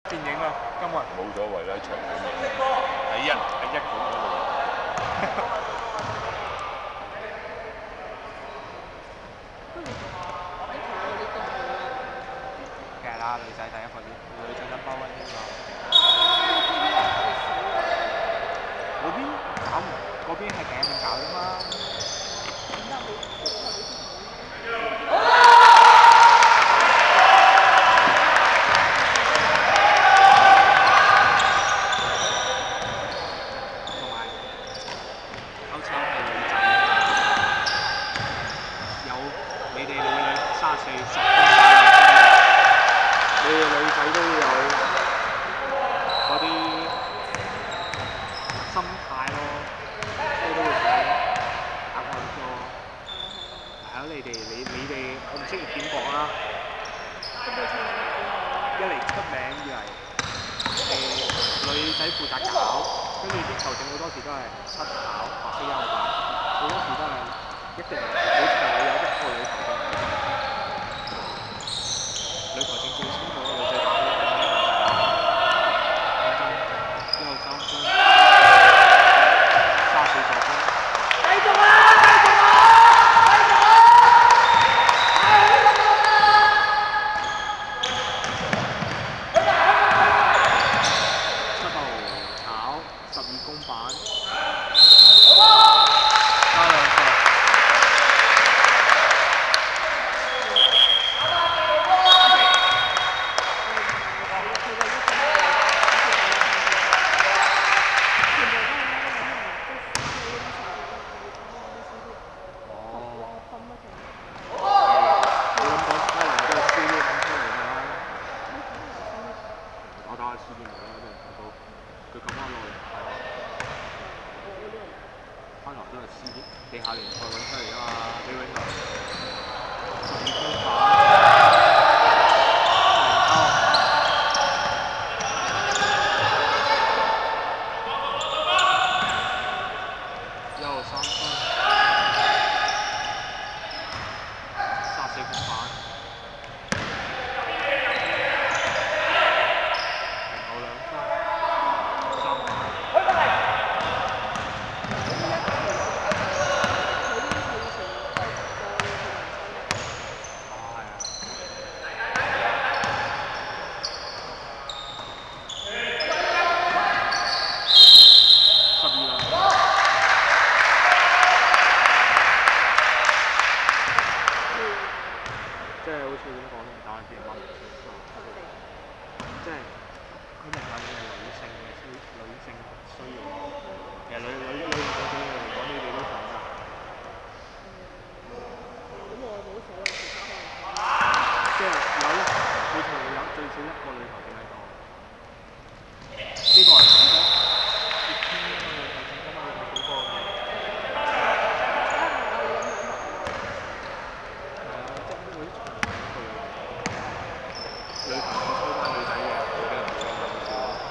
電影啊，今日冇所謂啦，長片嚟喺一館嗰度。 梗係啦，女仔第一個女仔 number one 添嘛。嗰邊搞唔，嗰邊係幾點搞啫嘛？同埋歐洲係女仔啊嘛，有你哋女34、10公你哋女仔都有嗰啲心態咯，都會想打開咗。係咯，你哋，我唔識點講啦。一嚟出名，二嚟女仔負責搞，跟住啲球證好多時都係七考或者休打，好多時都係一定每場會有一個女球證。女球證最清楚女仔打波係咩問題啦。講真，1號3分，34助攻。繼續啊！繼續啊！繼續啊！7號炒12公板，加2個。地下聯賽揾出嚟啊嘛，李永樂12公板，1號3分，34公板，0號2分，3板。即係好似點講咧，打人哋話唔即係佢明白你係女性需要，其實女對你嚟講，你哋都想㗎。即係每場有最少1個女球證喺度，呢個係幾多？越偏嘅女球證㗎嘛，你睇幾個嘅？女朋友吹翻女仔嘅，會俾人冇啦嘛，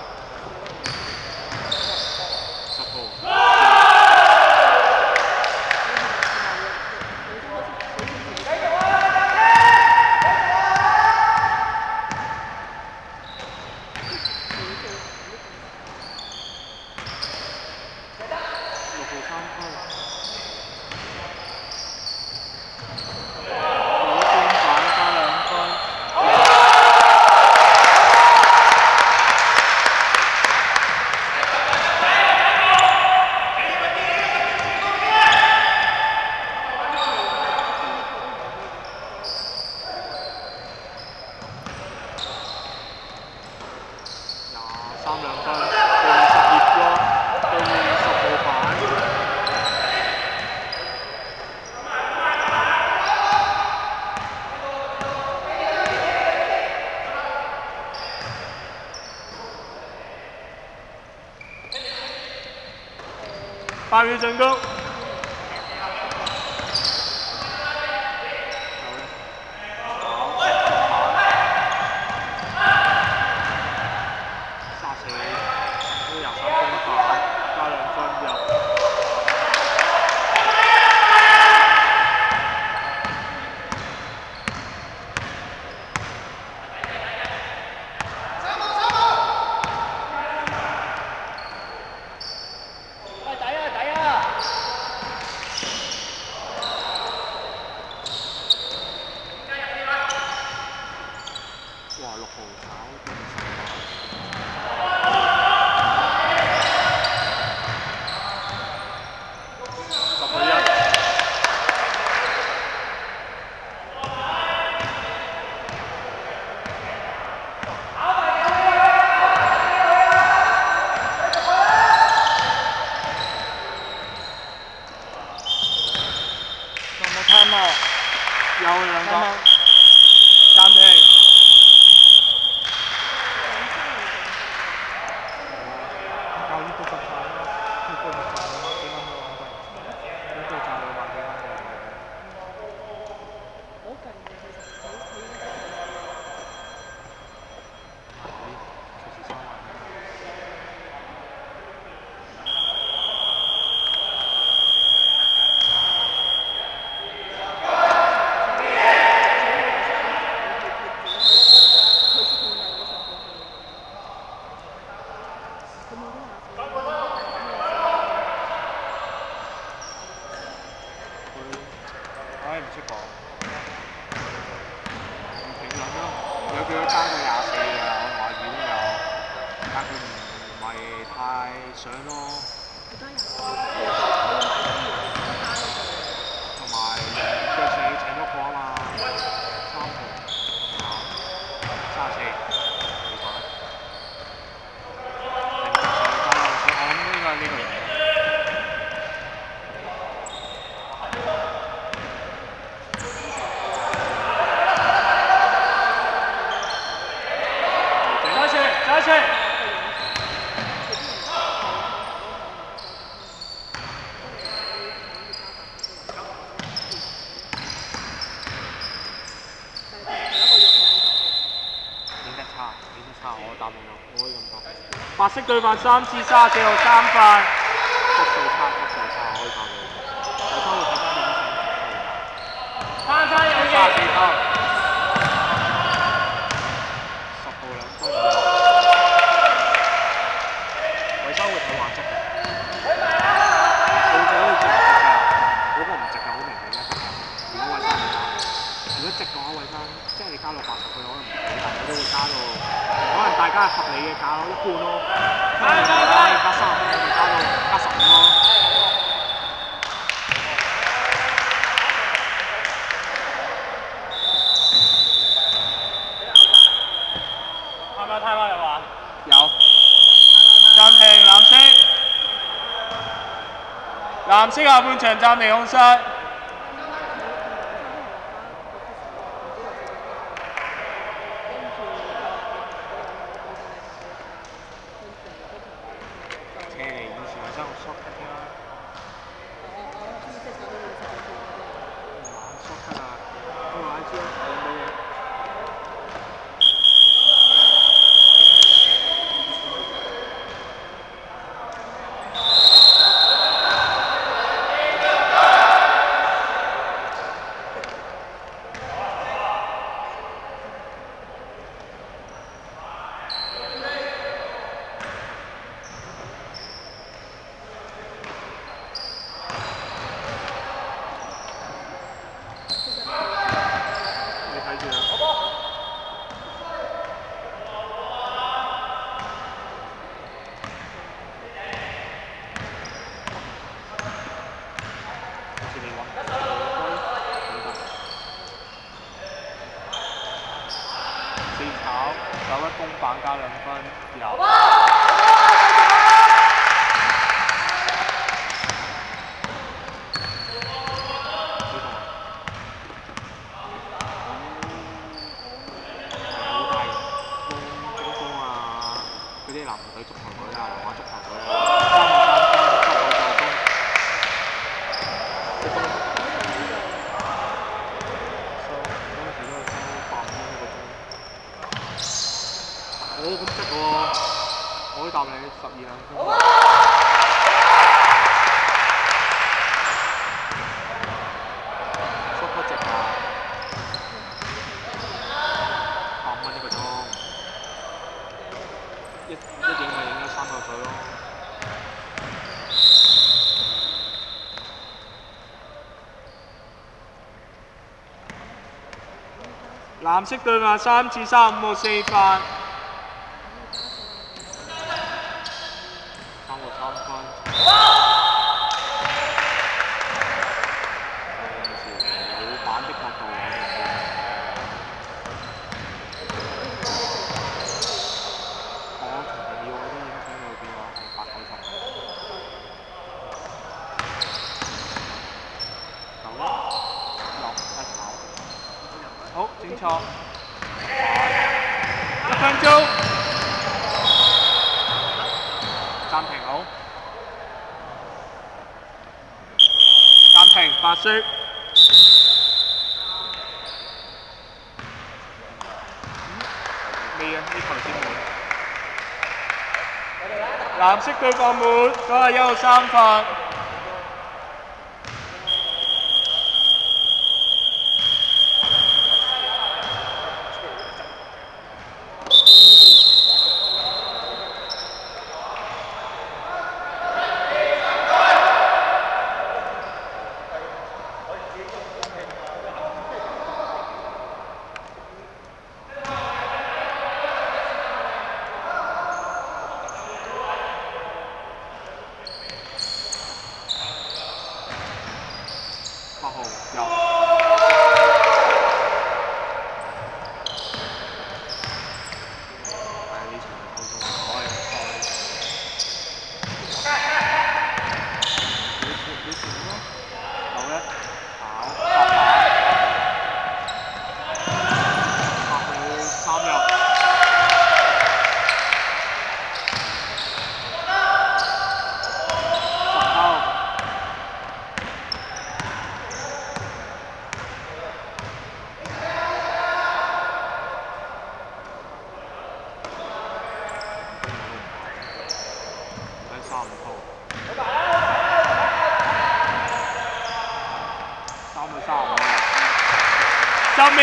好少。10號。6號3分。3兩分，對面12個，對面10號板。8秒進攻。 太想咯。同埋腳四請咗個啊嘛，3號34未講。我諗應該係呢個人。再次。我答你咯，我可以咁講。白色對犯3次34號3犯，角度差，我可以答你。我都會睇翻點先。34號，10號2分。維修會睇畫質嘅。報咗你值唔值㗎？嗰個唔值㗎，好明顯嘅。如果衞生唔加，如果值嘅話，衞生即係你加到80佢可能唔俾，但係佢都會加到。可能大家係合理嘅價咯，一半咯。加30蚊，我哋加15咯。太慢有話？有。暫停，藍色下半場暫停控室。公板加2分，有。嗰啲籃球隊、足球隊啊，皇馬足球隊啊，3個3分，咁值喎，我可以答你12兩分。super 值啊，8蚊1個鐘，一影咪影咗3嚿水咯。藍色對馬3次35號4犯。3個3分。老闆的角度我從平要嗰啲影相裏邊我係8、9層。好，整錯。1分鐘。暫停好。暫停，白色。未啊，呢球先滿。藍色對防滿，91號3犯。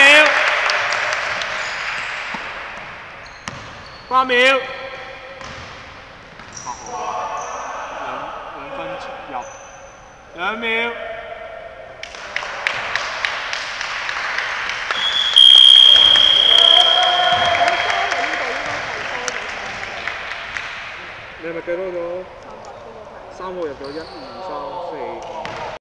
8秒。兩分出入，2秒。你係咪計多咗？3個入咗1、2、3、4。